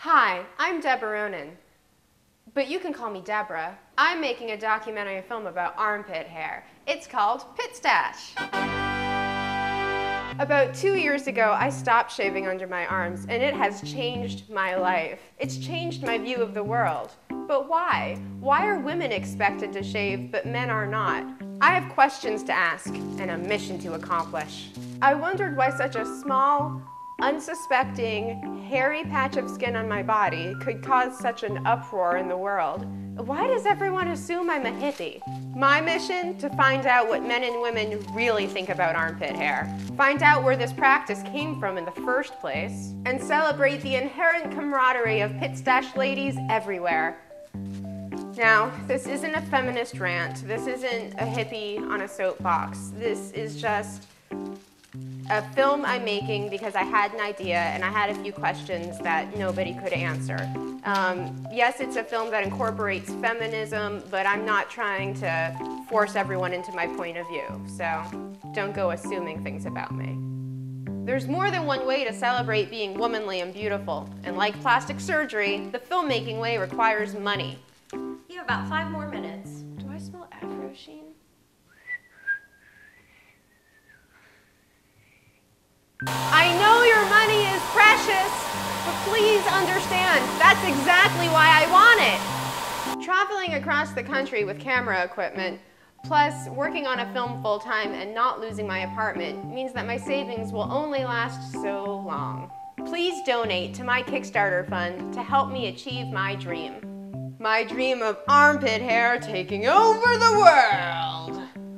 Hi, I'm Deborah Ronan, but you can call me Deborah. I'm making a documentary film about armpit hair. It's called Pitstache. About 2 years ago, I stopped shaving under my arms, and it has changed my life. It's changed my view of the world. But why? Why are women expected to shave, but men are not? I have questions to ask and a mission to accomplish. I wondered why such a small, unsuspecting, hairy patch of skin on my body could cause such an uproar in the world. Why does everyone assume I'm a hippie? My mission? To find out what men and women really think about armpit hair. Find out where this practice came from in the first place. And celebrate the inherent camaraderie of Pitstache ladies everywhere. Now, this isn't a feminist rant. This isn't a hippie on a soapbox. This is just a film I'm making because I had an idea and I had a few questions that nobody could answer. Yes, it's a film that incorporates feminism, but I'm not trying to force everyone into my point of view, so don't go assuming things about me. There's more than one way to celebrate being womanly and beautiful, and like plastic surgery, the filmmaking way requires money. You have about 5 more minutes. Do I smell Afro Sheen? I know your money is precious, but please understand, that's exactly why I want it. Traveling across the country with camera equipment, plus working on a film full-time and not losing my apartment means that my savings will only last so long. Please donate to my Kickstarter fund to help me achieve my dream. My dream of armpit hair taking over the world.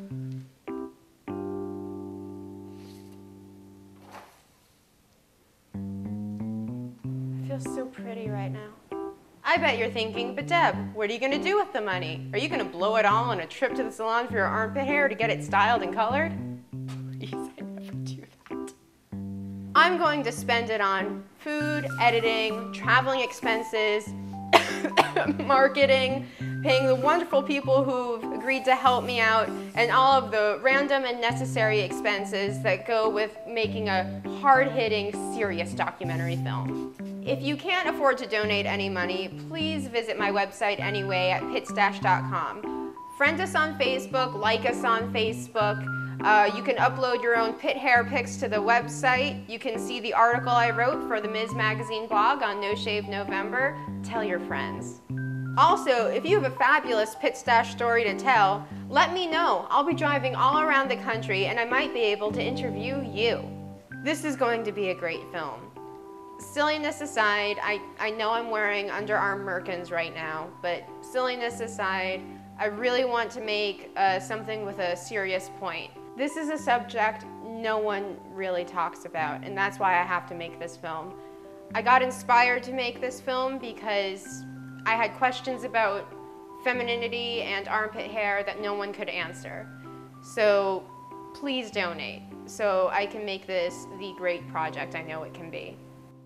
Feels so pretty right now. I bet you're thinking, but Deb, what are you gonna do with the money? Are you gonna blow it all on a trip to the salon for your armpit hair to get it styled and colored? Please, I never do that. I'm going to spend it on food, editing, traveling expenses, marketing, paying the wonderful people who've agreed to help me out, and all of the random and necessary expenses that go with making a hard-hitting, serious documentary film. If you can't afford to donate any money, please visit my website anyway at pitstache.com. Friend us on Facebook, like us on Facebook. You can upload your own pit hair pics to the website. You can see the article I wrote for the Ms. Magazine blog on No Shave November. Tell your friends. Also, if you have a fabulous Pitstache story to tell, let me know. I'll be driving all around the country and I might be able to interview you. This is going to be a great film. Silliness aside, I know I'm wearing underarm merkins right now, but silliness aside, I really want to make something with a serious point. This is a subject no one really talks about, and that's why I have to make this film. I got inspired to make this film because I had questions about femininity and armpit hair that no one could answer. So please donate so I can make this the great project I know it can be.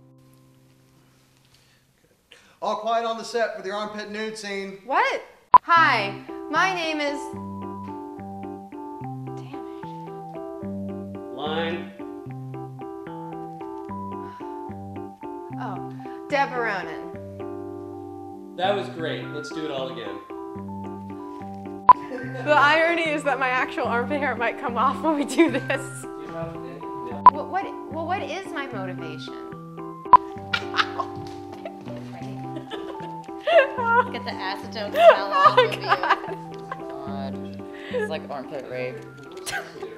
All quiet on the set for the armpit nude scene. What? Hi, my name is... Line. Oh, Deborah Ronan. That was great. Let's do it all again. The irony is that my actual armpit hair might come off when we do this. What is my motivation? Get the acetone smell off of you. God. God. It's like armpit rape.